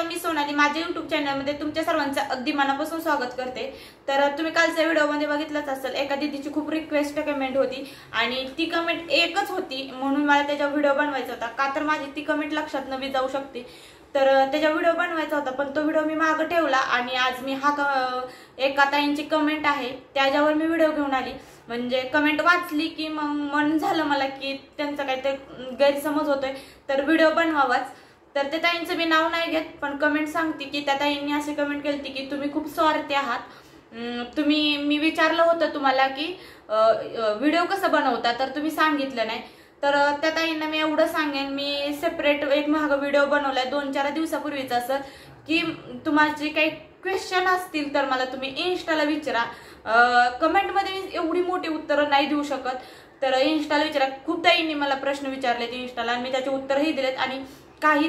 Hello, मी सोनाली माझ्या YouTube चॅनलमध्ये तुमच्या सर्वांचं अगदी मनापासून स्वागत करते। तर तुम्ही कालच्या व्हिडिओमध्ये बघितलंच असेल, एका दीदीची खूप रिक्वेस्ट कमेंट होती आणि ती कमेंट एकच होती म्हणून मला त्याचा व्हिडिओ बनवायचा होता। का तर माझी ती कमेंट लक्षात नवी जाऊ शकते, तर त्याचा व्हिडिओ बनवायचा होता, पण तो व्हिडिओ मी मागे ठेवला आणि आज मी एका ताईंची कमेंट आहे त्याच्यावर मी व्हिडिओ घेऊन आली। म्हणजे कमेंट वाचली की मग मन झालं मला की त्यांचा काहीतरी गैरसमज होतोय तर व्हिडिओ बनवावाच। तर त्या ताईंचं मी नाव नाही घेत, पण कमेंट सांगते की त्या ताईंनी अशी कमेंट केली की तुम्ही खूप स्वार्थी आहात। मी विचारलं होतं तुम्हाला की व्हिडिओ कसं बनवता, तर तुम्ही सांगितलं नाही। तर त्या ताईंना मी एवढं सांगेन, मी सेपरेट एक महाग व्हिडिओ बनवलाय 2-4 दिवसापूर्वीच असं की तुम्हाला काही क्वेश्चन असतील तर मला तुम्ही इन्स्टाला विचारा। कमेंटमध्ये मी एवढी मोठी उत्तरं नाही देऊ शकत, तर इन्स्टाला विचारा। खूप ताईंनी मला प्रश्न विचारलेत इन्स्टाला आणि मी त्याचे उत्तरही दिलेत आणि काही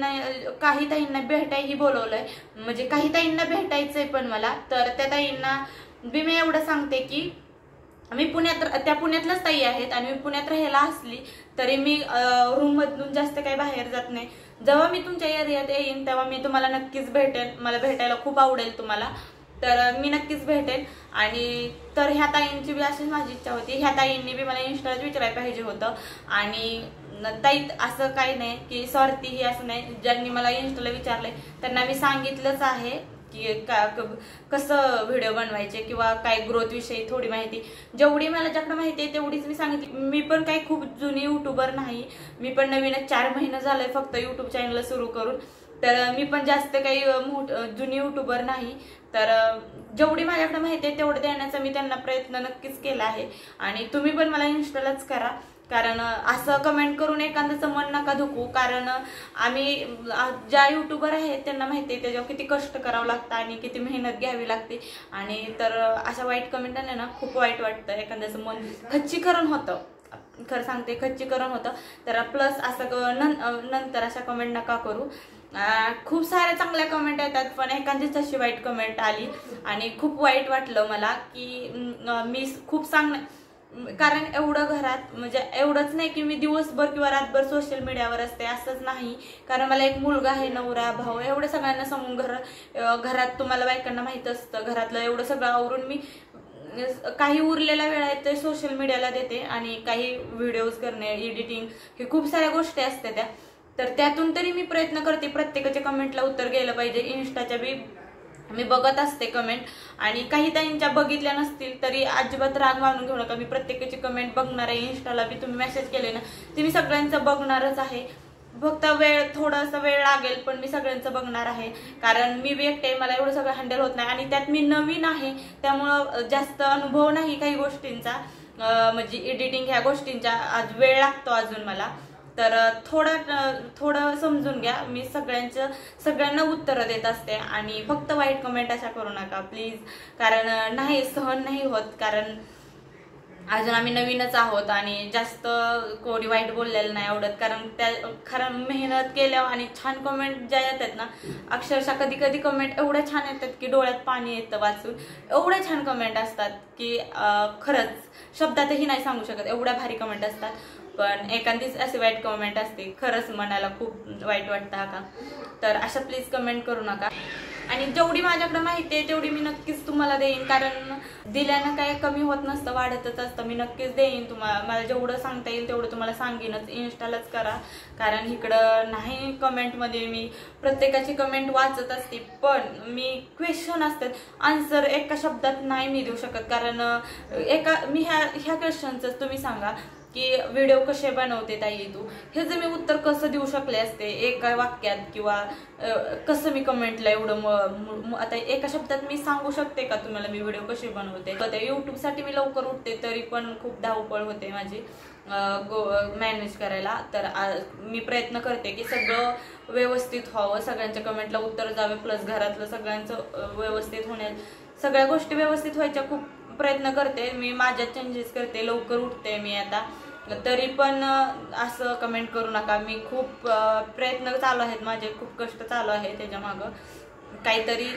ताईंना भेटायही बोलवलंय, म्हणजे काही ताईंना भेटायचंय पण मला। तर त्या ताईंना मी एवढं सांगते की मी पुण्यातल्याच ताई आहेत आणि मी पुण्यात राहायला असली तरी मी रूम मधून जास्त काही बाहेर जात नाही। जेव्हा मी तुमच्या एरियात येईन तेव्हा मी तुम्हाला नक्कीच भेटेन, मला भेटायला खूप आवडेल तुम्हाला, तर मी नक्कीच भेटेन। आणि तर ह्या ताईंची बी अशीच माझी इच्छा होती, ह्या ताईंनी बी मला इन्स्टाला विचारायला पाहिजे होतं। आणि ताई असं काही नाही की स्वार्थी ही असं नाही, ज्यांनी मला इन्स्टाला विचारलंय त्यांना मी सांगितलंच आहे की कसं व्हिडिओ बनवायचे किंवा काय ग्रोथ विषयी थोडी माहिती, जेवढी मला ज्याकडे माहिती आहे तेवढीच मी सांगितली। मी पण काही खूप जुनी युट्यूबर नाही, मी पण नवीनच 4 महिने झाले फक्त युट्यूब चॅनल सुरू करून, तर मी पण जास्त काही जुनी युट्यूबर नाही। तर जेवढी माझ्याकडे माहिती आहे तेवढं देण्याचा मी त्यांना प्रयत्न नक्कीच केला आहे आणि तुम्ही पण मला इन्स्टालाच करा, कारण असं कमेंट करून एखाद्याचं मन नका दुखू। कारण आम्ही ज्या युट्यूबर आहेत त्यांना माहिती आहे त्याच्यावर किती कष्ट करावं लागतं आणि किती मेहनत घ्यावी लागते, आणि तर अशा वाईट कमेंट आल्या ना खूप वाईट वाटतं, एखाद्याचं मन खच्चीकरण होतं, खरं सांगते खच्चीकरण होतं। तर प्लस असं नंतर अशा कमेंट नका करू। खूप साऱ्या चांगल्या कमेंट येतात पण एखादीच अशी वाईट कमेंट आली आणि खूप वाईट वाटलं मला की मी खूप कारण एवढं घरात, म्हणजे एवढंच नाही की मी दिवसभर किंवा रातभर सोशल मीडियावर असते असंच नाही, कारण मला एक मुलगा आहे, नवरा, भाऊ, एवढं सगळ्यांना समून घरात तुम्हाला बायकांना माहित असतं, घरातलं एवढं सगळं आवरून मी काही उरलेला वेळ आहे ते सोशल मीडियाला देते आणि काही व्हिडिओज करणे, एडिटिंग, हे खूप साऱ्या गोष्टी असतात त्या, तर त्यातून तरी मी प्रयत्न करते प्रत्येकाच्या कमेंटला उत्तर गेलं पाहिजे। इन्स्टाच्या बी मी बघत असते कमेंट आणि काही ताईंच्या बघितल्या नसतील तरी अजिबात राग मानून घेऊ नका, मी प्रत्येकाची कमेंट बघणार आहे। इन्स्टाला बी तुम्ही मेसेज केले ना ते मी सगळ्यांचं बघणारच आहे, फक्त थोडासा वेळ लागेल पण मी सगळ्यांचं बघणार आहे, कारण मी एकटे मला एवढं सगळं हँडल होत नाही आणि त्यात मी नवीन आहे त्यामुळं जास्त अनुभव नाही काही गोष्टींचा, म्हणजे एडिटिंग ह्या गोष्टींचा आज वेळ लागतो अजून मला। तर थोडं समजून घ्या, मी सगळ्यांना उत्तरं देत असते आणि फक्त वाईट कमेंट अशा करू नका प्लीज, कारण नाही सहन नाही होत, कारण अजून आम्ही नवीनच आहोत आणि जास्त कोणी वाईट बोललेलं नाही आवडत, कारण खरं मेहनत केल्यावर आणि छान कमेंट ज्या येतात ना, अक्षरशः कधी कमेंट एवढ्या छान येतात की डोळ्यात पाणी येतं वाचून, एवढ्या छान कमेंट असतात की खरंच शब्दातही नाही सांगू शकत, एवढ्या भारी कमेंट असतात। पण एखादीच असे वाईट कमेंट असते, खरंच मनाला खूप वाईट वाटतं का, तर अशा प्लीज कमेंट करू नका। आणि जेवढी माझ्याकडे माहिती आहे तेवढी मी नक्कीच तुम्हाला देईन, कारण दिल्यानं काय कमी होत नसतं, वाढतच असतं। मी नक्कीच देईन तुम्हाला, मला जेवढं सांगता येईल तेवढं तुम्हाला सांगेनच। इन्स्टालाच करा, कारण इकडं नाही कमेंटमध्ये मी प्रत्येकाची कमेंट वाचत असते, पण मी क्वेश्चन असतात आन्सर एका शब्दात नाही मी देऊ शकत, कारण मी ह्या क्वेश्चनचं तुम्ही सांगा की व्हिडिओ कसे बनवते ताई तू, हे जर मी उत्तर कसं देऊ शकले असते एका वाक्यात, किंवा कसं मी कमेंटला एवढं आता एका शब्दात मी सांगू शकते का तुम्हाला मी व्हिडिओ कशी बनवते। युट्यूबसाठी मी लवकर उठते तरी पण खूप धावपळ होते माझी मॅनेज करायला, तर मी प्रयत्न करते की सगळं व्यवस्थित व्हावं, सगळ्यांच्या कमेंटला उत्तर जावे, प्लस घरातलं सगळ्यांचं व्यवस्थित होण्यात सगळ्या गोष्टी व्यवस्थित व्हायच्या खूप प्रयत्न करते मी, माझ्या चेंजेस करते, लवकर उठते मी आता, तरी पण असं कमेंट करू नका। मी खूप प्रयत्न चालू आहेत माझे, खूप कष्ट चालू आहे त्याच्या मागं, काहीतरी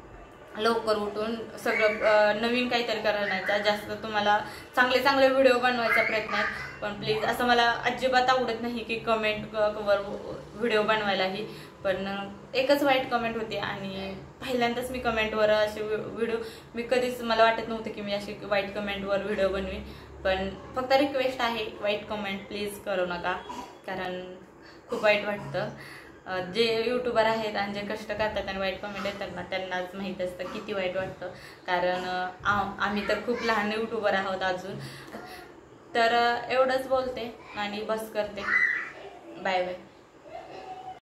लवकर उठून सगळं नवीन काहीतरी करण्याचा, जास्त तुम्हाला चांगले व्हिडिओ बनवायचा प्रयत्न आहे। पण प्लीज असं मला अजिबात आवडत नाही की कमेंट वर व्हिडिओ बनवायलाही, पण एकच वाईट कमेंट होती आणि पहिल्यांदाच मी कमेंटवर असे व्हिडिओ, मी कधीच, मला वाटत नव्हतं की मी अशी वाईट कमेंटवर व्हिडिओ बनवीन. पण फक्त रिक्वेस्ट आहे, वाईट कमेंट प्लीज करू नका, कारण खूप वाईट वाटतं. जे यूट्यूबर आहेत आणि जे कष्ट करतात आणि वाईट कमेंट येतात ना, त्यांनाच माहीत असतं किती वाईट वाटतं. कारण आम्ही तर खूप लहान यूट्यूबर आहोत अजून. तर एवढंच बोलते आणि बस करते. Bye bye.